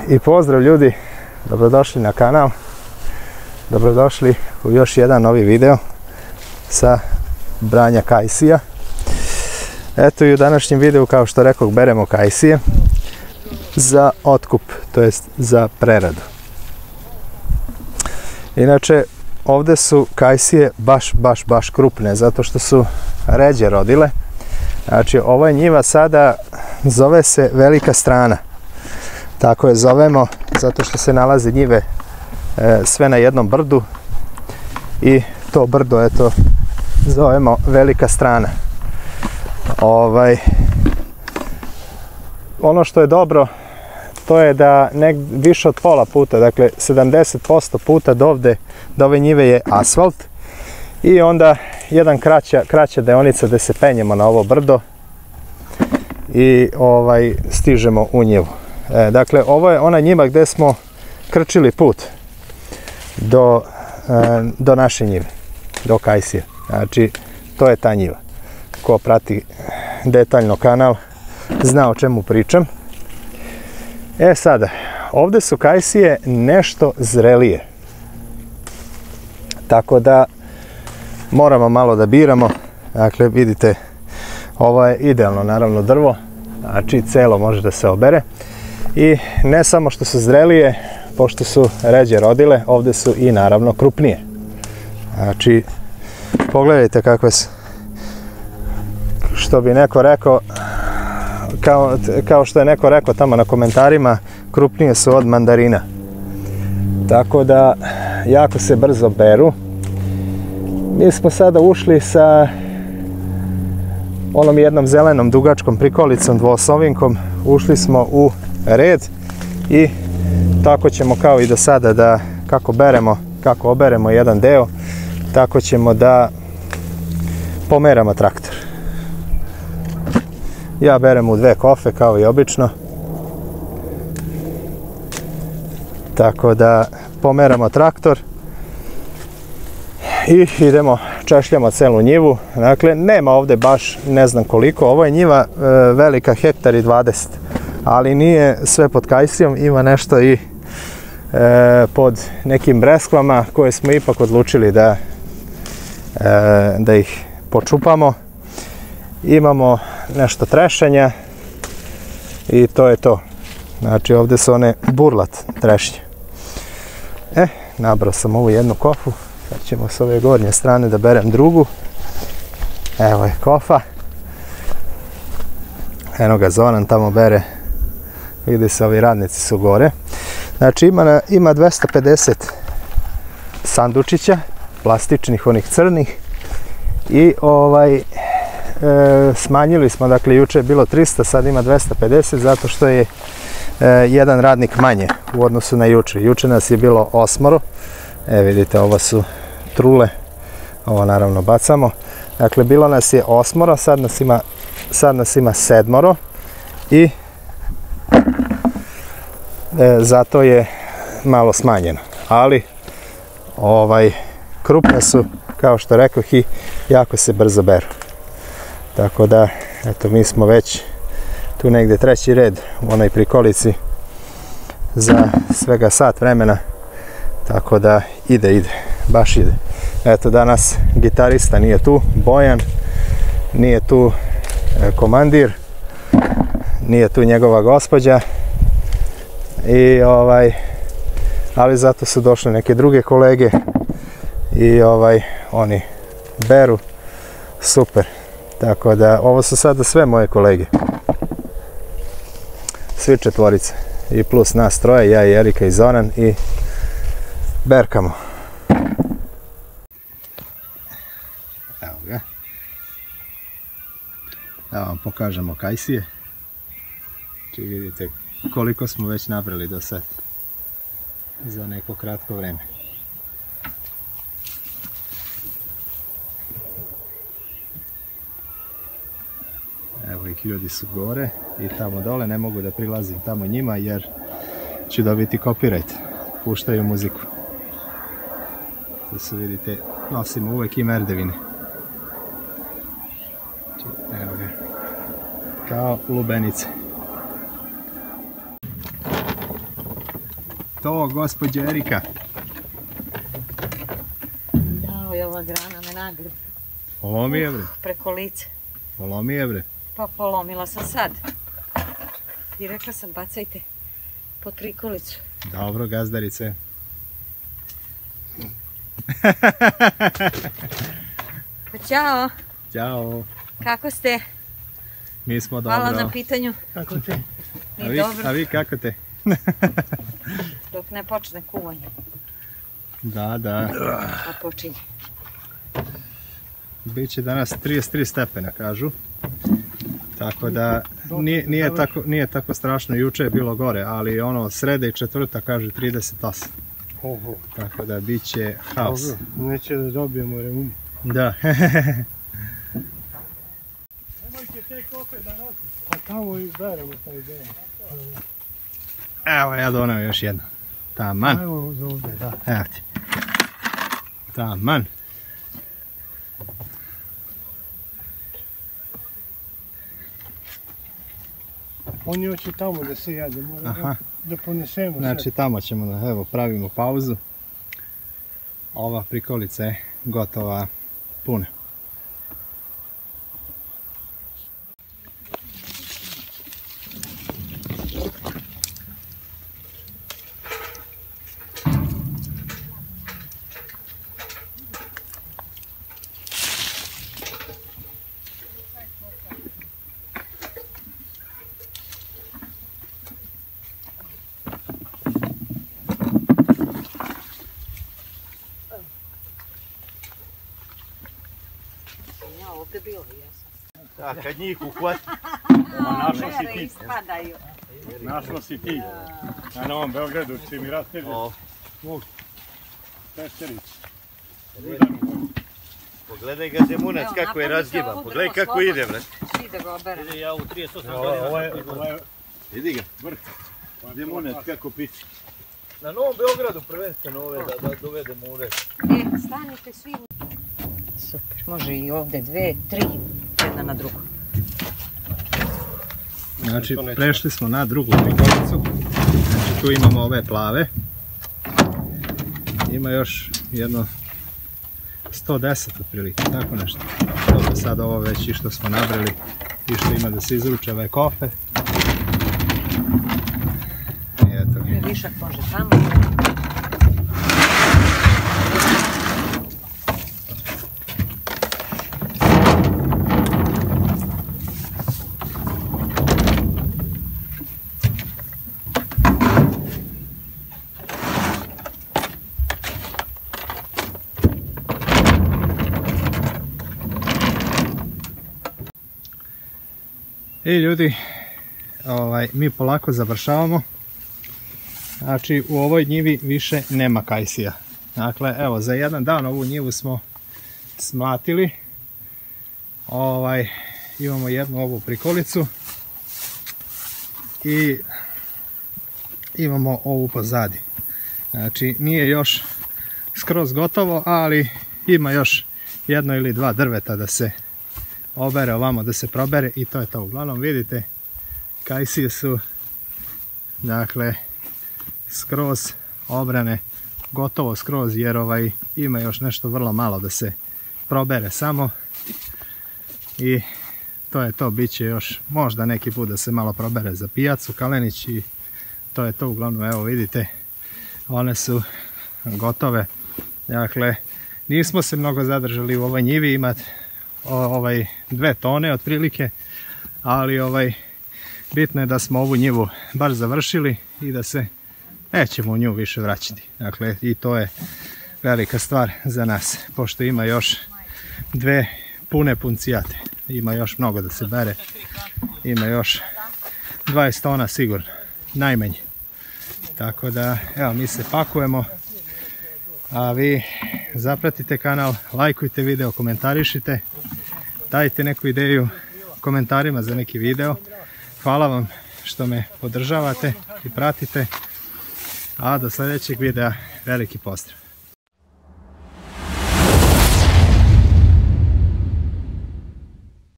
I pozdrav ljudi, dobrodošli na kanal, dobrodošli u još jedan novi video sa branja kajsija. Eto i u današnjem videu, kao što rekao, beremo kajsije za otkup, to jest za preradu. Inače, ovdje su kajsije baš krupne, zato što su ređe rodile. Znači, ovo je njiva sada, zove se Velika strana. Tako je zovemo, zato što se nalaze njive sve na jednom brdu i to brdo, eto, zovemo Velika strana. Ono što je dobro, to je da više od pola puta, dakle 70% puta do ove njive je asfalt i onda jedan kraća deonica da se penjemo na ovo brdo i stižemo u njivu. Dakle, ovo je ona njiva gdje smo krčili put do naše njive, do kajsije. Znači, to je ta njiva. Ko prati detaljno kanal, zna o čemu pričam. Sada, ovdje su kajsije nešto zrelije. Tako da moramo malo da biramo. Dakle, vidite, ovo je idealno, naravno, drvo. Znači, celo može da se obere. I ne samo što su zrelije, pošto su ređe rodile, ovdje su i naravno krupnije. Znači, pogledajte kakve su, što bi neko rekao, kao što je neko rekao tamo na komentarima, krupnije su od mandarina. Tako da, jako se brzo beru. Mi smo sada ušli sa onom jednom zelenom dugačkom prikolicom, dvosovinkom, ušli smo u red i tako ćemo kao i do sada da kako oberemo jedan deo, tako ćemo da pomeramo traktor. Ja berem u 2 kofe kao i obično. Tako da pomeramo traktor i idemo, češljamo celu njivu. Dakle, nema ovdje baš ne znam koliko, ovo je njiva velika, 1,20 ha, ali nije sve pod kajsijom, ima nešto i pod nekim breskvama koje smo ipak odlučili da ih počupamo. Imamo nešto trešanja i to je to. Znači, ovdje su one burlat trešnje. Nabrao sam ovu jednu kofu. Sad ćemo s ove gornje strane da berem drugu. Evo je kofa. Eno ga Zoran tamo bere. Vidi se, ovi radnici su gore. Znači, ima 250 sandučića, plastičnih, onih crnih. I smanjili smo, dakle, juče je bilo 300, sad ima 250, zato što je jedan radnik manje u odnosu na juče. Juče nas je bilo 8. Vidite, ovo su trule, ovo naravno bacamo. Dakle, bilo nas je 8, sad nas ima 7 i zato je malo smanjeno. Ali, krupne su, kao što rekoh, i jako se brzo beru. Tako da, eto, mi smo već tu negdje 3. red u onoj prikolici za svega sat vremena. Tako da ide, baš ide. Eto, danas gitarista nije tu, Bojan, nije tu komandir, nije tu njegova gospođa. Ali zato su došle neke druge kolege i oni beru, super. Tako da, ovo su sada sve moje kolege. Svi 4 i plus nas 3, ja i Erika i Zoran, i berkamo. Evo ga. Da vam pokažemo kajsije. Či vidite koliko smo već nabrali do sad za neko kratko vreme. Evo ih, ljudi su gore i tamo dole, ne mogu da prilazim tamo njima jer ću dobiti copyright. Puštaju muziku. To su, vidite, nosimo uvek i merdevine. Evo ga. Kao lubenice. to, gospođo Erika? Jao, i ova grana me nagrbi. Polomi je, bre. Preko lice. Polomi je, bre. Pa polomila sam sad. I rekla sam bacajte pod prikolicu. Dobro, gazdarice. Pa ćao, Ćao. kako ste? Mi smo dobro. Hvala na pitanju. Kako te? Mi dobro, A vi kako te? dok ne počne kuvanje. Da, da. Pa počinje. Biće danas 33 stepena, kažu. Tako da nije tako strašno. Juče je bilo gore, ali ono srede i četvrta kaže 38. Oho. Tako da bit će haos. Neće da dobijemo reum. Da. Nemojte te kope da nosi. Pa tamo izberemo taj deo. Evo ja doneo još jedno. Taman. Evo za ovdje, da. Evo ti. Taman. Oni hoće tamo da se jade, moramo da ponesemo Znači tamo ćemo da evo pravimo pauzu. Ova prikolica je gotova puna. Ja ovdje bilo, jesam. A kad njih uhvati, našla si Mere ti. ispadaju. Našla si ti. Na Novom Beogradu si mi rasteže. Pešterić. pogledaj ga Zemunac Evo, kako je napravim se razgiban, ovu pogledaj drvo kako ide, bre. Svi da ga oberem. Ja u 38 Ovo je Vidi ga, vrh. Zemunac kako piče. Na Novom Beogradu prvenstveno ove da dovedemo u red. Stanite svi. Super, može i ovdje 2, 3, jedna na drugu. Znači prešli smo na drugu prikolicu. Znači tu imamo ove plave. Ima još jedno 110 otprilike, tako nešto. Dobro, sad ovo već i što smo nabrali i što ima da se izruče ove kofe. I eto ga. Višak može tamo. I ljudi, mi polako završavamo. Znači u ovoj njivi više nema kajsija. Dakle, evo za jedan dan ovu njivu smo smlatili. Imamo jednu ovu prikolicu i imamo ovu pozadi. Znači nije još skroz gotovo, ali ima još jedno ili dva drveta da se obere ovamo, da se probere i to je to. Uglavnom vidite, kajsije su dakle skroz obrane, gotovo skroz, jer ima još nešto vrlo malo da se probere samo i to je to. Biće još možda neki put da se malo probere za pijacu Kalenić i to je to. Uglavnom evo vidite, one su gotove. Dakle, nismo se mnogo zadržali u ovoj njivi, imate 2 tone otprilike, ali bitno je da smo ovu njivu baš završili i da se nećemo u nju više vraćati. Dakle, i to je velika stvar za nas, pošto ima još 2 pune puncijate. Ima još mnogo da se bere. Ima još 20 tona sigurno, najmanje. Tako da, evo, mi se pakujemo. A vi zapratite kanal, lajkujte video, komentarišite. Dajte neku ideju u komentarima za neki video. Hvala vam što me podržavate i pratite. A do sljedećeg videa veliki pozdrav.